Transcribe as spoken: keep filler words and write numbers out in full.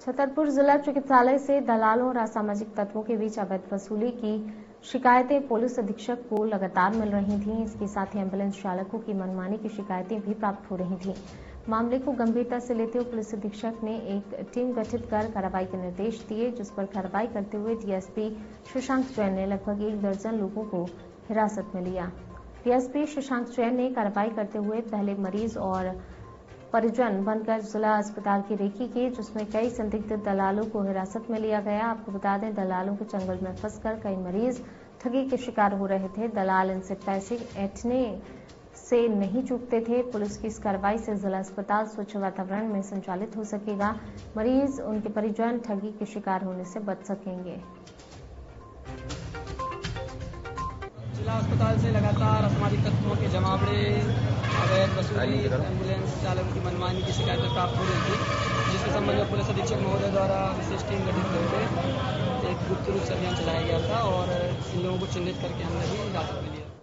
छतरपुर जिला चिकित्सालय से दलालों और असामाजिक तत्वों के बीच अवैध वसूली की शिकायतें पुलिस अधीक्षक को लगातार मिल रही थीं। इसके साथ ही एम्बुलेंस चालकों की मनमानी की शिकायतें भी प्राप्त हो रही थीं। मामले को गंभीरता से लेते हुए पुलिस अधीक्षक ने एक टीम गठित कर कार्रवाई के निर्देश दिए, जिस पर कार्रवाई करते हुए डीएसपी शशांक जैन ने लगभग एक दर्जन लोगों को हिरासत में लिया। डीएसपी शशांक जैन ने कार्रवाई करते हुए पहले मरीज और परिजन बनकर जिला अस्पताल की रेकी की, जिसमें कई संदिग्ध दलालों को हिरासत में लिया गया। आपको बता दें, दलालों के चंगुल में फंसकर कई मरीज ठगी के शिकार हो रहे थे। दलाल इनसे पैसे ऐंठने से नहीं चूकते थे। पुलिस की इस कार्रवाई से जिला अस्पताल स्वच्छ वातावरण में संचालित हो सकेगा। मरीज, उनके परिजन ठगी के शिकार होने से बच सकेंगे। जिला अस्पताल से लगातार असामाजिक तत्वों के जमावड़े, अवैध वसूली, एम्बुलेंस चालकों की मनमानी की शिकायतें प्राप्त हो रही थी, जिसके संबंध में पुलिस अधीक्षक महोदय द्वारा विशेष टीम गठित करके एक गुप्त रूप से अभियान चलाया गया था और इन लोगों को चिन्हित करके हमने भी हिरासत में लिया।